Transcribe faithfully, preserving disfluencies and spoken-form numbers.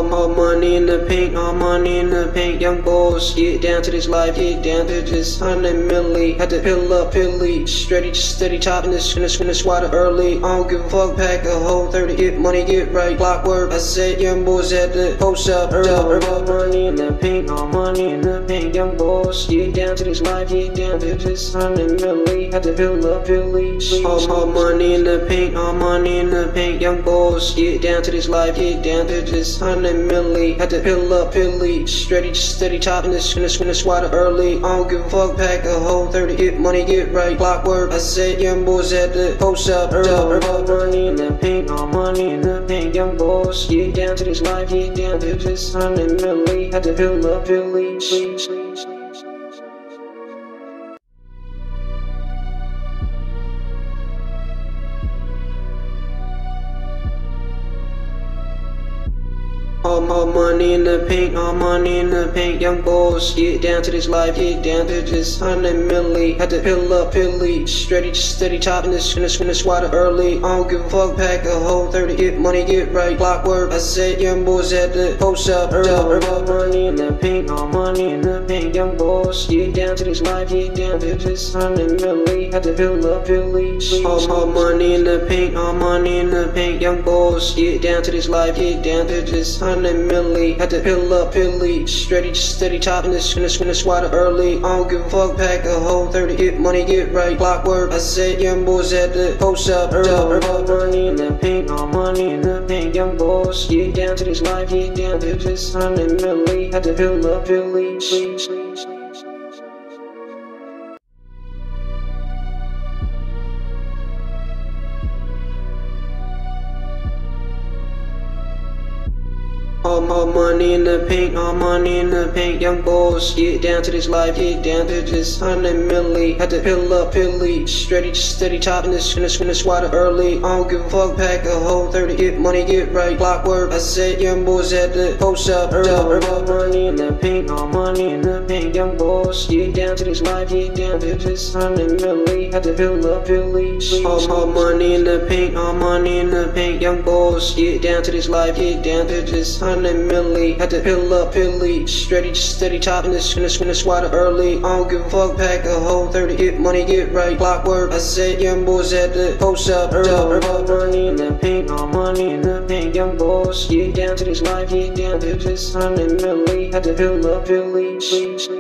All, all money in the pink, all money in the pink. Young boys, get down to this life, get down to this hundred milli. Had to pill up, pill eat, steady, steady chopping this, in this, in this water early. I don't give a fuck, pack a whole thirty, get money, get right, clockwork. I said young boys had to post up early. All money in the pink, all money in the pink. Young boys, get down to this life, get down to this hundred milli. Had to pill up, pill eat. All, all money in the pink, all money in the pink. Young boys, get down to this life, get down to this hundred milli. Had to pill up, pill eat, steady, steady chopping this, in this, in this water early. I don't give a fuck, pack a whole thirty, get money, get right, clockwork. I said young boys had to post up early. All money in the pink, all money in the pink. Young boys, get down to this life, get down to this hundred milli. Had to pill up, pill eat. All, all money in the pink, all money in the pink. Young boys, get down to this life, get down to this hundred milli. Had to pill up, pill eat, steady, steady chopping this, in this, in this water early. I don't give a fuck, pack a whole thirty, get money, get right, clockwork. I said young boys had to post up early. All money in the pink, all money in the pink. Young boys, get down to this life, get down to this hundred milli. Had to pill up, pill eat. All, all money in the pink, all money in the pink. Young boys, get down to this life, get down to this hundred milli. Had to pill up, pill eat, steady, steady chopping this, in this, in this water early. I don't give a fuck, pack a whole thirty, get money, get right, clockwork. I said young boys had to post up early. All money in the pink, all money in the pink. Young boys, get down to this life, get down to this hundred milli. Had to pill up, pill eat. All, all money in the pink, all money in the pink. Young boys, get down to this life, get down to this hundred milli. Had to pill up, pill eat, steady, steady chopping this, in this, in this water early. I don't give a fuck, pack a whole thirty, get money, get right, clockwork. I said young boys had to post up early. All money in the pink, all money in the pink. Young boys, get down to this life, get down to this hundred milli. Had to pill up, pill eat. All, all money in the pink, all money in the pink. Young boys, get down to this life, get down to this hundred milli. Had to pill up, pill eat, steady, steady chopping this, in this, in this water early. I don't give a fuck, pack a whole thirty, get money, get right, clockwork. I said young boys had to post up early. All money in the pink, all money in the pink. Young boys, get down to this life, get down to this hundred milli. Had to pill up, pill eat.